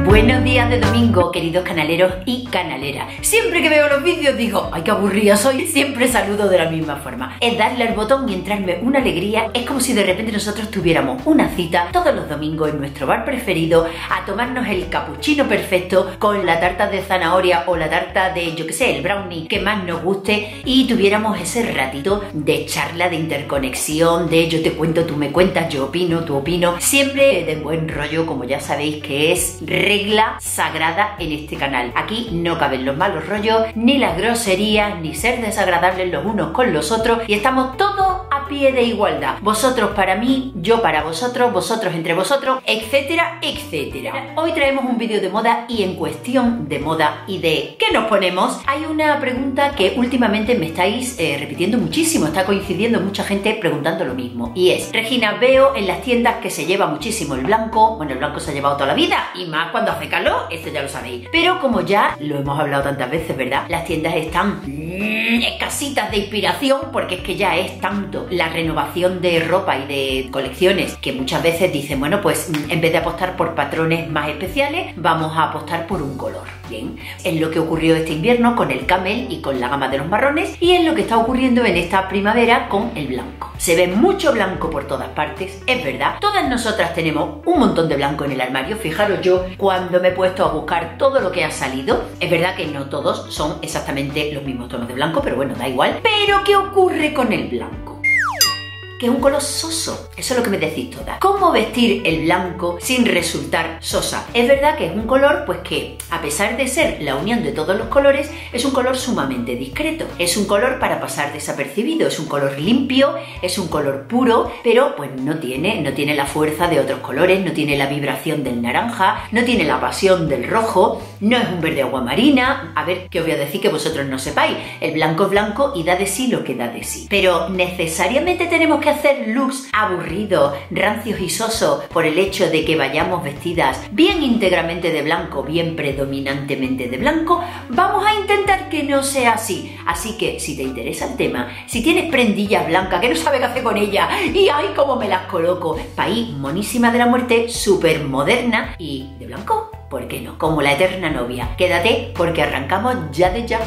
Buenos días de domingo, queridos canaleros y canaleras. Siempre que veo los vídeos digo, ay, qué aburrida soy. Siempre saludo de la misma forma. Es darle al botón y entrarme una alegría. Es como si de repente nosotros tuviéramos una cita todos los domingos en nuestro bar preferido a tomarnos el capuchino perfecto con la tarta de zanahoria o la tarta de, yo qué sé, el brownie que más nos guste, y tuviéramos ese ratito de charla, de interconexión, de yo te cuento, tú me cuentas, yo opino, tú opino. Siempre de buen rollo, como ya sabéis que es regla sagrada en este canal. Aquí no caben los malos rollos, ni las groserías, ni ser desagradables los unos con los otros, y estamos todos a pie de igualdad. Vosotros para mí, yo para vosotros, vosotros entre vosotros, etcétera, etcétera. Hoy traemos un vídeo de moda, y en cuestión de moda y de ¿qué nos ponemos? Hay una pregunta que últimamente me estáis repitiendo muchísimo, está coincidiendo mucha gente preguntando lo mismo, y es: Regina, veo en las tiendas que se lleva muchísimo el blanco. Bueno, el blanco se ha llevado toda la vida, y más cuando hace calor, esto ya lo sabéis, pero como ya lo hemos hablado tantas veces, ¿verdad? Las tiendas están escasitas de inspiración, porque es que ya es tanto la renovación de ropa y de colecciones que muchas veces dicen, bueno, pues en vez de apostar por patrones más especiales, vamos a apostar por un color. Bien, es lo que ocurrió este invierno con el camel y con la gama de los marrones, y es lo que está ocurriendo en esta primavera con el blanco. Se ve mucho blanco por todas partes, es verdad. Todas nosotras tenemos un montón de blanco en el armario. Fijaros yo cuando me he puesto a buscar todo lo que ha salido. Es verdad que no todos son exactamente los mismos tonos de blanco, pero bueno, da igual. Pero ¿qué ocurre con el blanco? Que es un color soso. Eso es lo que me decís todas. ¿Cómo vestir el blanco sin resultar sosa? Es verdad que es un color, pues que a pesar de ser la unión de todos los colores, es un color sumamente discreto. Es un color para pasar desapercibido, es un color limpio, es un color puro, pero pues no tiene la fuerza de otros colores, no tiene la vibración del naranja, no tiene la pasión del rojo, no es un verde aguamarina. A ver, ¿qué os voy a decir que vosotros no sepáis? El blanco es blanco y da de sí lo que da de sí. Pero necesariamente tenemos que hacer looks aburridos, rancios y sosos por el hecho de que vayamos vestidas bien íntegramente de blanco, bien predominantemente de blanco. Vamos a intentar que no sea así. Así que si te interesa el tema, si tienes prendillas blancas que no sabes qué hacer con ellas y ay, cómo me las coloco, pa' ahí monísima de la muerte, súper moderna y de blanco, ¿por qué no? Como la eterna novia. Quédate porque arrancamos ya de ya.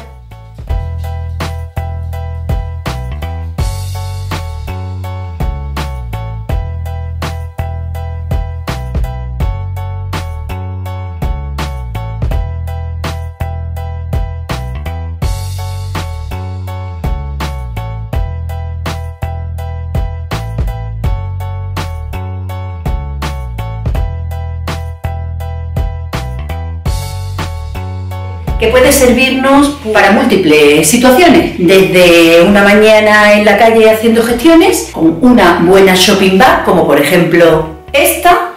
Que puede servirnos para múltiples situaciones, desde una mañana en la calle haciendo gestiones, con una buena shopping bag, como por ejemplo esta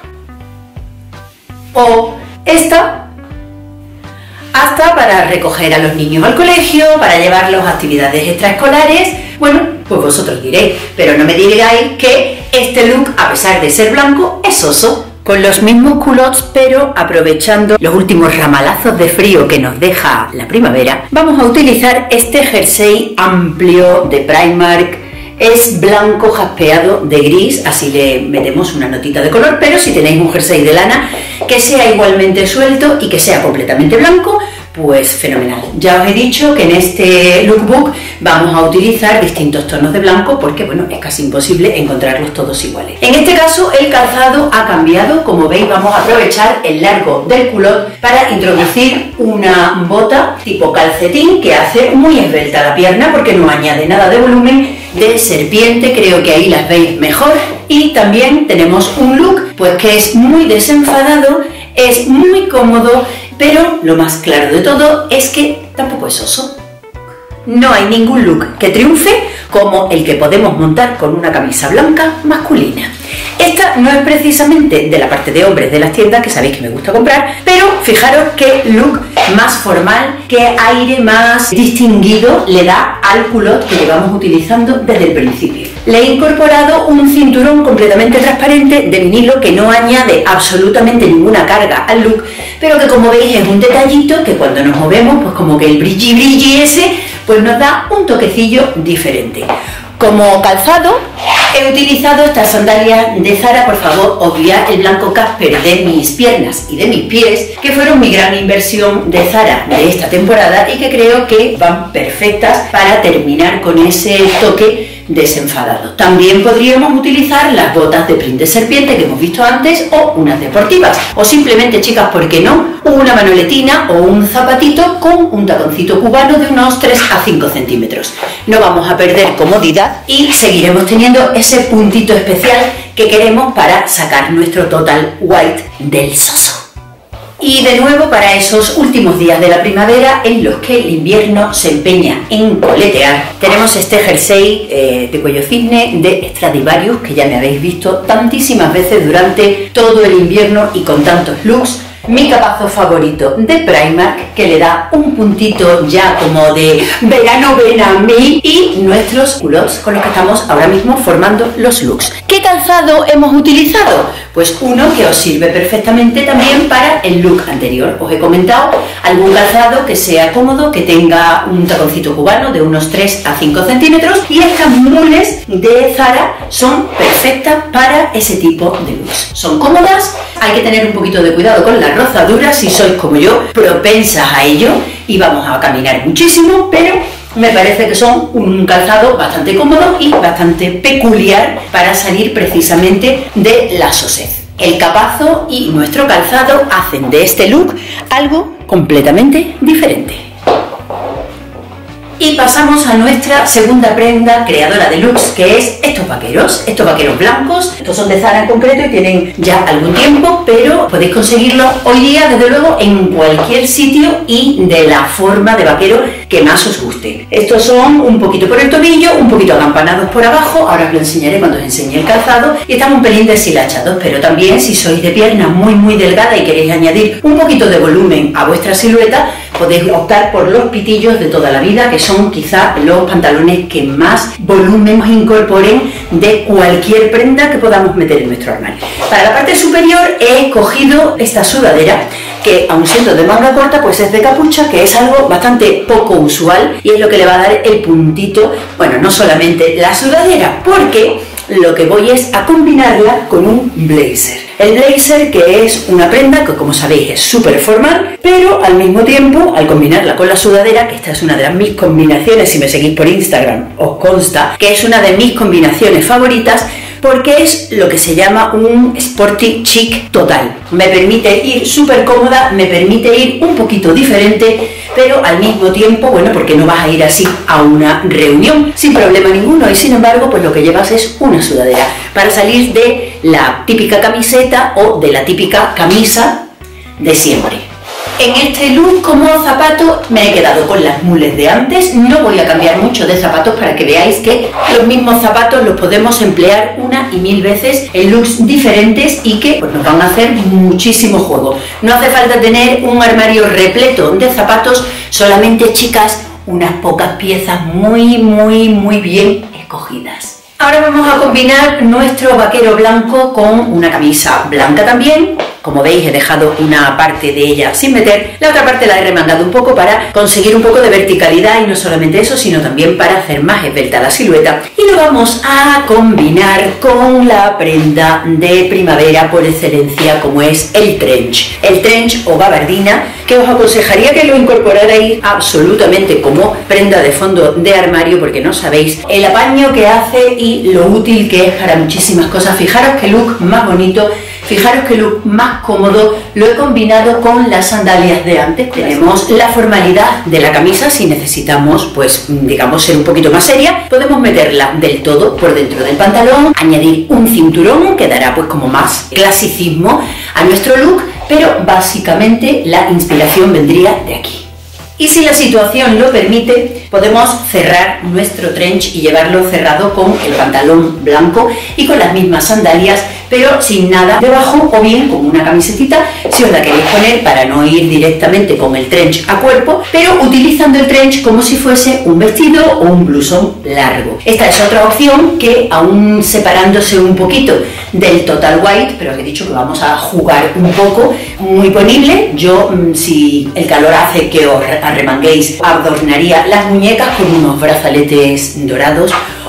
o esta, hasta para recoger a los niños al colegio, para llevarlos a actividades extraescolares. Bueno, pues vosotros diréis, pero no me digáis que este look, a pesar de ser blanco, es soso. Con los mismos culottes, pero aprovechando los últimos ramalazos de frío que nos deja la primavera, vamos a utilizar este jersey amplio de Primark. Es blanco jaspeado de gris, así le metemos una notita de color, pero si tenéis un jersey de lana que sea igualmente suelto y que sea completamente blanco, pues fenomenal. Ya os he dicho que en este lookbook vamos a utilizar distintos tonos de blanco porque, bueno, es casi imposible encontrarlos todos iguales. En este caso el calzado ha cambiado. Como veis, vamos a aprovechar el largo del culot para introducir una bota tipo calcetín que hace muy esbelta la pierna porque no añade nada de volumen, de serpiente. Creo que ahí las veis mejor. Y también tenemos un look pues que es muy desenfadado, es muy cómodo, pero lo más claro de todo es que tampoco es soso. No hay ningún look que triunfe como el que podemos montar con una camisa blanca masculina. Esta no es precisamente de la parte de hombres de las tiendas, que sabéis que me gusta comprar, pero fijaros qué look más formal, qué aire más distinguido le da al culot que llevamos utilizando desde el principio. Le he incorporado un cinturón completamente transparente de vinilo que no añade absolutamente ninguna carga al look, pero que, como veis, es un detallito que cuando nos movemos, pues como que el brilli ese, pues nos da un toquecillo diferente. Como calzado he utilizado estas sandalias de Zara. Por favor, obviad el blanco Casper de mis piernas y de mis pies, que fueron mi gran inversión de Zara de esta temporada y que creo que van perfectas para terminar con ese toque desenfadado. También podríamos utilizar las botas de print de serpiente que hemos visto antes, o unas deportivas, o simplemente, chicas, ¿por qué no?, una manoletina o un zapatito con un taconcito cubano de unos 3 a 5 centímetros. No vamos a perder comodidad y seguiremos teniendo ese puntito especial que queremos para sacar nuestro total white del soso. Y de nuevo, para esos últimos días de la primavera en los que el invierno se empeña en coletear, tenemos este jersey de cuello cisne de Stradivarius, que ya me habéis visto tantísimas veces durante todo el invierno y con tantos looks. Mi capazo favorito de Primark, que le da un puntito ya como de verano ven a mí, y nuestros culottes con los que estamos ahora mismo formando los looks. ¿Qué calzado hemos utilizado? Pues uno que os sirve perfectamente también para el look anterior. Os he comentado algún calzado que sea cómodo, que tenga un taconcito cubano de unos 3 a 5 centímetros, y estas mules de Zara son perfectas para ese tipo de looks. Son cómodas, hay que tener un poquito de cuidado con las rozaduras si sois como yo, propensas a ello, y vamos a caminar muchísimo, pero me parece que son un calzado bastante cómodo y bastante peculiar para salir precisamente de la sosez. El capazo y nuestro calzado hacen de este look algo completamente diferente. Y pasamos a nuestra segunda prenda creadora de looks, que es estos vaqueros blancos. Estos son de Zara en concreto y tienen ya algún tiempo, pero podéis conseguirlos hoy día, desde luego, en cualquier sitio y de la forma de vaquero que más os guste. Estos son un poquito por el tobillo, un poquito acampanados por abajo, ahora os lo enseñaré cuando os enseñe el calzado, y están un pelín deshilachados, pero también si sois de pierna muy delgada y queréis añadir un poquito de volumen a vuestra silueta, podéis optar por los pitillos de toda la vida, que son quizá los pantalones que más volumen nos incorporen de cualquier prenda que podamos meter en nuestro armario. Para la parte superior he escogido esta sudadera, que aun siendo de manga corta, pues es de capucha, que es algo bastante poco usual y es lo que le va a dar el puntito. Bueno, no solamente la sudadera, porque lo que voy es a combinarla con un blazer. El blazer, que es una prenda que, como sabéis, es súper formal, pero al mismo tiempo, al combinarla con la sudadera, que esta es una de mis combinaciones, si me seguís por Instagram os consta que es una de mis combinaciones favoritas, porque es lo que se llama un sporty chic total. Me permite ir súper cómoda, me permite ir un poquito diferente, pero al mismo tiempo, bueno, porque no vas a ir así a una reunión sin problema ninguno, y sin embargo, pues lo que llevas es una sudadera para salir de la típica camiseta o de la típica camisa de siempre. En este look como zapato me he quedado con las mules de antes, no voy a cambiar mucho de zapatos para que veáis que los mismos zapatos los podemos emplear una y mil veces en looks diferentes y que pues, nos van a hacer muchísimo juego. No hace falta tener un armario repleto de zapatos, solamente, chicas, unas pocas piezas muy bien escogidas. Ahora vamos a combinar nuestro vaquero blanco con una camisa blanca también. Como veis, he dejado una parte de ella sin meter, la otra parte la he remangado un poco para conseguir un poco de verticalidad, y no solamente eso, sino también para hacer más esbelta la silueta. Y lo vamos a combinar con la prenda de primavera por excelencia, como es el trench o gabardina, que os aconsejaría que lo incorporarais absolutamente como prenda de fondo de armario, porque no sabéis el apaño que hace y lo útil que es para muchísimas cosas. Fijaros qué look más bonito, fijaros qué look más cómodo. Lo he combinado con las sandalias de antes. Tenemos la formalidad de la camisa. Si necesitamos, pues digamos, ser un poquito más seria, podemos meterla del todo por dentro del pantalón, añadir un cinturón que dará pues como más clasicismo a nuestro look, pero básicamente la inspiración vendría de aquí. Y si la situación lo permite, podemos cerrar nuestro trench y llevarlo cerrado con el pantalón blanco y con las mismas sandalias, pero sin nada debajo, o bien con una camisetita si os la queréis poner para no ir directamente con el trench a cuerpo, pero utilizando el trench como si fuese un vestido o un blusón largo. Esta es otra opción que, aún separándose un poquito del total white, pero os he dicho que vamos a jugar un poco, muy ponible. Yo, si el calor hace que os arremanguéis, adornaría las muñecas con unos brazaletes dorados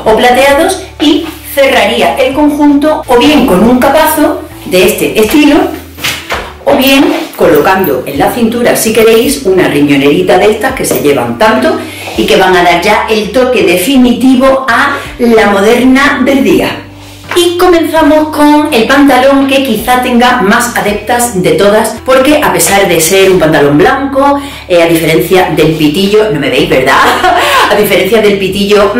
o plateados, y cerraría el conjunto o bien con un capazo de este estilo, o bien colocando en la cintura, si queréis, una riñonerita de estas que se llevan tanto y que van a dar ya el toque definitivo a la moderna del día. Y comenzamos con el pantalón que quizá tenga más adeptas de todas, porque a pesar de ser un pantalón blanco, a diferencia del pitillo, no me veis, ¿verdad? A diferencia del pitillo,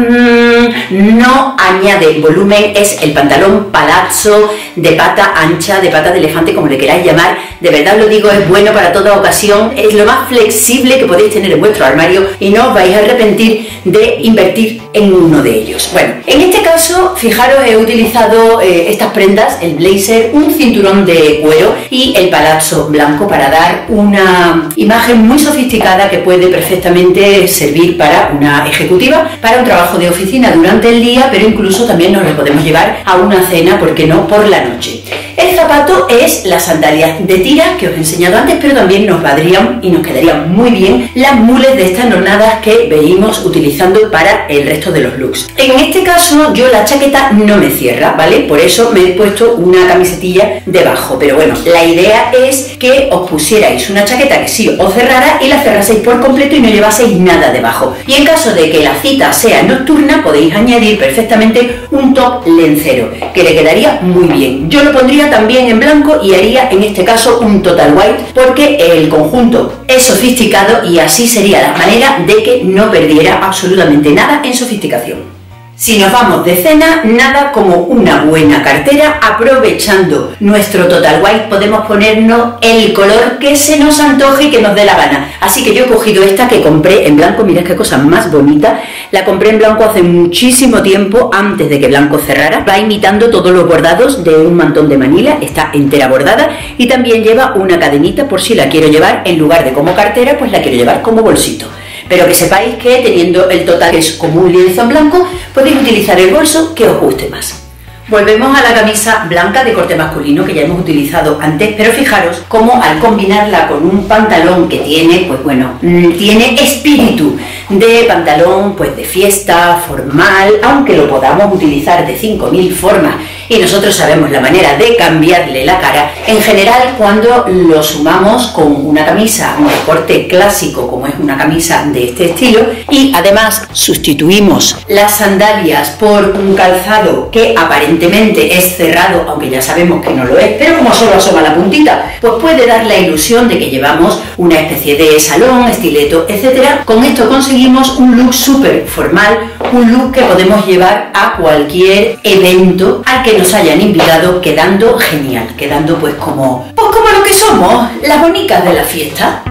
no añade volumen, es el pantalón palazzo de pata ancha, de pata de elefante, como le queráis llamar. De verdad lo digo, es bueno para toda ocasión, es lo más flexible que podéis tener en vuestro armario y no os vais a arrepentir de invertir en uno de ellos. Bueno, en este caso, fijaros, he utilizado estas prendas, el blazer, un cinturón de cuero y el palazzo blanco para dar una imagen muy sofisticada que puede perfectamente servir para una ejecutiva, para un trabajo de oficina durante el día, pero incluso también nos lo podemos llevar a una cena, ¿por qué no?, por la noche. El zapato es las sandalias de tira que os he enseñado antes, pero también nos valdrían y nos quedarían muy bien las mules de estas nornadas que venimos utilizando para el resto de los looks. En este caso yo la chaqueta no me cierra, ¿vale? Por eso me he puesto una camisetilla debajo, pero bueno, la idea es que os pusierais una chaqueta que sí os cerrara y la cerraseis por completo y no llevaseis nada debajo. Y en caso de que la cita sea nocturna, podéis añadir perfectamente un top lencero, que le quedaría muy bien. Yo lo pondría también en blanco y haría en este caso un total white, porque el conjunto es sofisticado y así sería la manera de que no perdiera absolutamente nada en sofisticación. Si nos vamos de cena, nada como una buena cartera. Aprovechando nuestro total white podemos ponernos el color que se nos antoje y que nos dé la gana. Así que yo he cogido esta que compré en blanco, mirad qué cosa más bonita. La compré en blanco hace muchísimo tiempo, antes de que blanco cerrara. Va imitando todos los bordados de un mantón de Manila, está entera bordada y también lleva una cadenita por si la quiero llevar en lugar de como cartera, pues la quiero llevar como bolsito. Pero que sepáis que teniendo el total que es como un lienzo en blanco, podéis utilizar el bolso que os guste más. Volvemos a la camisa blanca de corte masculino que ya hemos utilizado antes, pero fijaros cómo al combinarla con un pantalón que tiene, pues bueno, tiene espíritu de pantalón pues de fiesta, formal, aunque lo podamos utilizar de 5000 formas y nosotros sabemos la manera de cambiarle la cara. En general, cuando lo sumamos con una camisa de corte clásico, como es una camisa de este estilo, y además sustituimos las sandalias por un calzado que aparentemente es cerrado, aunque ya sabemos que no lo es, pero como solo asoma la puntita, pues puede dar la ilusión de que llevamos una especie de salón, estileto, etc. Con esto conseguimos un look súper formal, un look que podemos llevar a cualquier evento al que nos hayan invitado, quedando genial, quedando pues como lo que somos, las bonicas de la fiesta.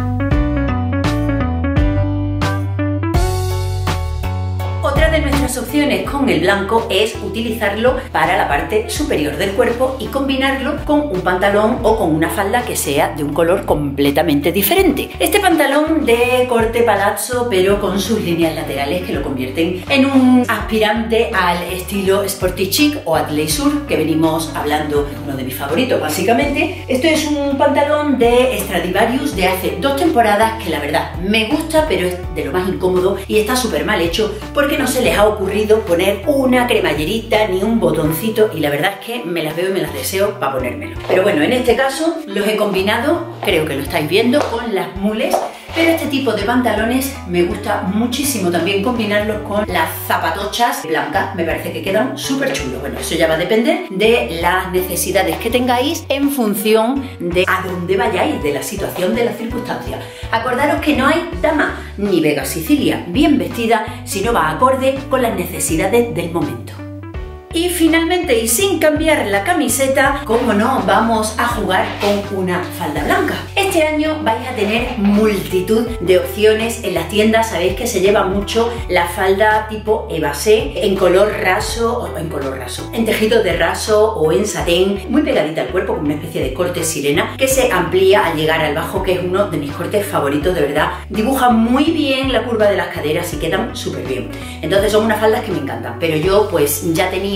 De nuestras opciones con el blanco es utilizarlo para la parte superior del cuerpo y combinarlo con un pantalón o con una falda que sea de un color completamente diferente. Este pantalón de corte palazzo, pero con sus líneas laterales que lo convierten en un aspirante al estilo sporty chic o athleisure que venimos hablando, uno de mis favoritos básicamente. Esto es un pantalón de Stradivarius de hace 2 temporadas que la verdad me gusta, pero es de lo más incómodo y está súper mal hecho porque no se les ha ocurrido poner una cremallerita ni un botoncito y la verdad es que me las veo y me las deseo para ponérmelo. Pero bueno, en este caso los he combinado, creo que lo estáis viendo, con las mules, pero este tipo de pantalones me gusta muchísimo también combinarlos con las zapatochas blancas, me parece que quedan súper chulos. Bueno, eso ya va a depender de las necesidades que tengáis en función de a dónde vayáis, de la situación, de las circunstancias. Acordaros que no hay dama ni Vega Sicilia bien vestida si no va acorde con las necesidades del momento. Y finalmente, y sin cambiar la camiseta, como no, vamos a jugar con una falda blanca. Este año vais a tener multitud de opciones en las tiendas. Sabéis que se lleva mucho la falda tipo evasé en color raso, en tejido de raso o en satén, muy pegadita al cuerpo, con una especie de corte sirena que se amplía al llegar al bajo, que es uno de mis cortes favoritos, de verdad. Dibuja muy bien la curva de las caderas y quedan súper bien. Entonces son unas faldas que me encantan, pero yo pues ya tenía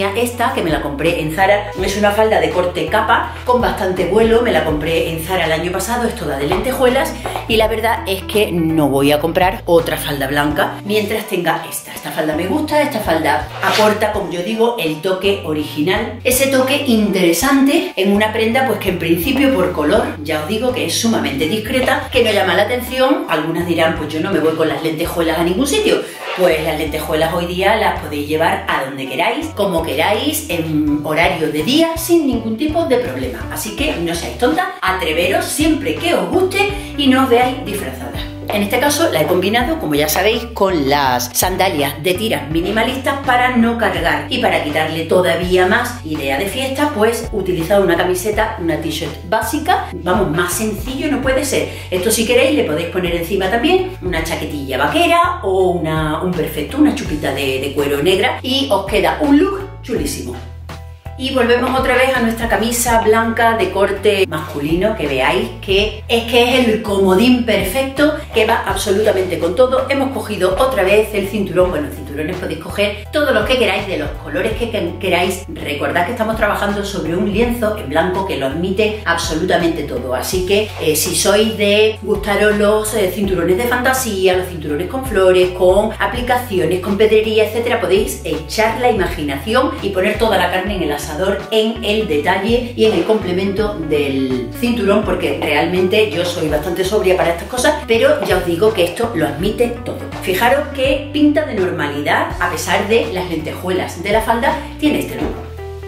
tenía esta, que me la compré en Zara. Es una falda de corte capa con bastante vuelo, me la compré en Zara el año pasado, es toda de lentejuelas, y la verdad es que no voy a comprar otra falda blanca mientras tenga esta. Esta falda me gusta, esta falda aporta, como yo digo, el toque original, ese toque interesante en una prenda pues que en principio por color, ya os digo que es sumamente discreta, que no llama la atención. Algunas dirán, pues yo no me voy con las lentejuelas a ningún sitio. Pues las lentejuelas hoy día las podéis llevar a donde queráis, como queráis, en horario de día, sin ningún tipo de problema. Así que no seáis tontas, atreveros siempre que os guste y no os veáis disfrazadas. En este caso la he combinado, como ya sabéis, con las sandalias de tiras minimalistas para no cargar, y para quitarle todavía más idea de fiesta, pues he utilizado una camiseta, una t-shirt básica. Vamos, más sencillo no puede ser. Esto, si queréis, le podéis poner encima también una chaquetilla vaquera o una chupita de cuero negra y os queda un look chulísimo. Y volvemos otra vez a nuestra camisa blanca de corte masculino, que veáis que es el comodín perfecto, que va absolutamente con todo. Hemos cogido otra vez el cinturón. Bueno, cinturones podéis coger todos los que queráis, de los colores que queráis. Recordad que estamos trabajando sobre un lienzo en blanco que lo admite absolutamente todo. Así que si sois de gustaros los cinturones de fantasía, los cinturones con flores, con aplicaciones, con pedrería, etcétera, podéis echar la imaginación y poner toda la carne en el asador, en el detalle y en el complemento del cinturón, porque realmente yo soy bastante sobria para estas cosas, pero ya os digo que esto lo admite todo. Fijaros que pinta de normalidad, a pesar de las lentejuelas de la falda, tiene este look.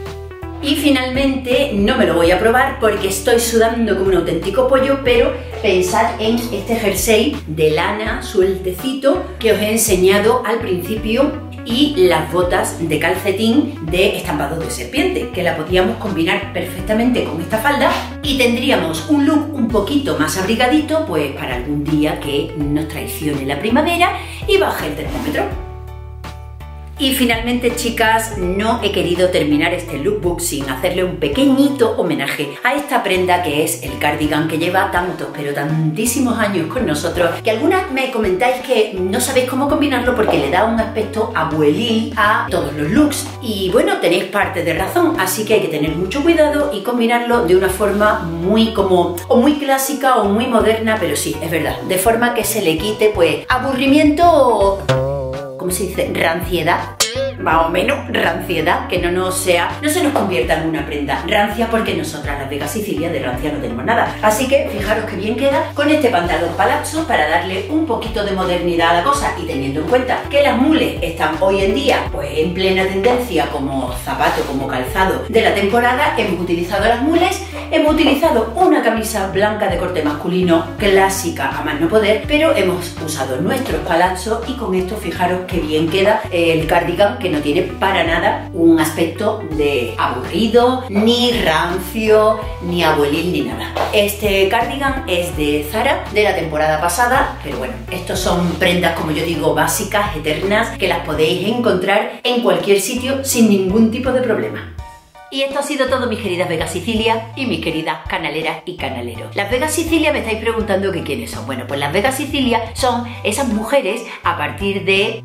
Y finalmente no me lo voy a probar porque estoy sudando como un auténtico pollo, pero pensad en este jersey de lana sueltecito que os he enseñado al principio, y las botas de calcetín de estampado de serpiente, que la podíamos combinar perfectamente con esta falda y tendríamos un look un poquito más abrigadito, pues para algún día que nos traicione la primavera y baje el termómetro. Y finalmente, chicas, no he querido terminar este lookbook sin hacerle un pequeñito homenaje a esta prenda, que es el cardigan, que lleva tantos, pero tantísimos años con nosotros, que algunas me comentáis que no sabéis cómo combinarlo porque le da un aspecto abuelil a todos los looks. Y bueno, tenéis parte de razón, así que hay que tener mucho cuidado y combinarlo de una forma muy muy clásica o muy moderna, pero sí, es verdad, de forma que se le quite pues aburrimiento o, ¿cómo se dice?, ranciedad. Más o menos ranciedad, que no se nos convierta en una prenda rancia, porque nosotras las Vega Sicilia de rancia no tenemos nada. Así que fijaros que bien queda con este pantalón palazzo para darle un poquito de modernidad a la cosa, y teniendo en cuenta que las mules están hoy en día pues en plena tendencia como zapato, como calzado de la temporada, hemos utilizado las mules, hemos utilizado una camisa blanca de corte masculino clásica a más no poder, pero hemos usado nuestros palazzos, y con esto fijaros que bien queda el cardigan, que no tiene para nada un aspecto de aburrido, ni rancio, ni abuelil, ni nada. Este cardigan es de Zara, de la temporada pasada, pero bueno, estos son prendas, como yo digo, básicas, eternas, que las podéis encontrar en cualquier sitio sin ningún tipo de problema. Y esto ha sido todo, mis queridas Vega Sicilia y mis queridas canaleras y canaleros. Las Vega Sicilia, me estáis preguntando que quiénes son. Bueno, pues las Vega Sicilia son esas mujeres a partir de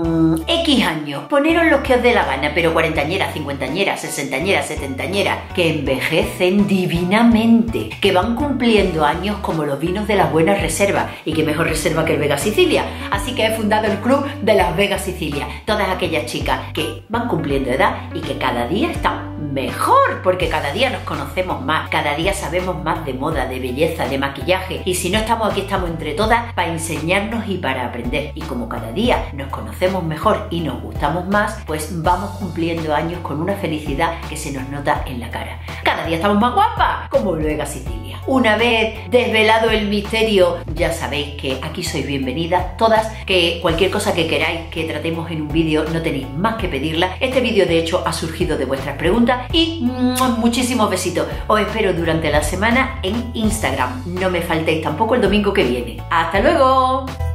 X años. Poneros los que os dé la gana, pero cuarentañeras, cincuentañeras, sesentañeras, setentañeras, que envejecen divinamente, que van cumpliendo años como los vinos de las buenas reservas. Y qué mejor reserva que el Vega Sicilia. Así que he fundado el club de las Vega Sicilia. Todas aquellas chicas que van cumpliendo edad y que cada día están mejor, porque cada día nos conocemos más, cada día sabemos más de moda, de belleza, de maquillaje, y si no estamos aquí, estamos entre todas para enseñarnos y para aprender. Y como cada día nos conocemos mejor y nos gustamos más, pues vamos cumpliendo años con una felicidad que se nos nota en la cara. Cada día estamos más guapas, como Vega Sicilia. Una vez desvelado el misterio, ya sabéis que aquí sois bienvenidas todas, que cualquier cosa que queráis que tratemos en un vídeo no tenéis más que pedirla. Este vídeo de hecho ha surgido de vuestras preguntas, y muchísimos besitos. Os espero durante la semana en Instagram. No me faltéis tampoco el domingo que viene. ¡Hasta luego!